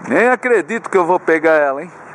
Nem acredito que eu vou pegar ela, hein?